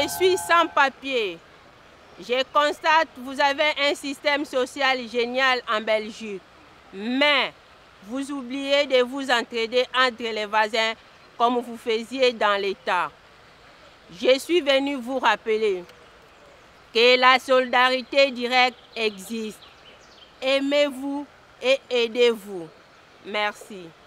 Je suis sans papier. Je constate que vous avez un système social génial en Belgique. Mais vous oubliez de vous entraider entre les voisins comme vous faisiez dans l'État. Je suis venu vous rappeler que la solidarité directe existe. Aimez-vous et aidez-vous. Merci.